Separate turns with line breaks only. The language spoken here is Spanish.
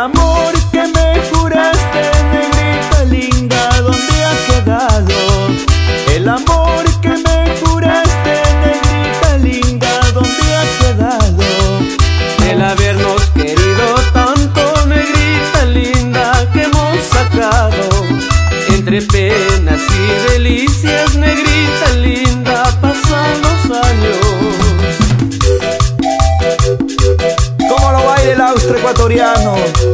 amor que me juraste, negrita linda, ¿dónde ha quedado? El amor que me juraste, negrita linda, ¿dónde ha quedado? El habernos querido tanto, negrita linda, que hemos sacado entre penas y delicias, negrita linda, pasan los años.
¿Cómo lo baila el austro ecuatoriano?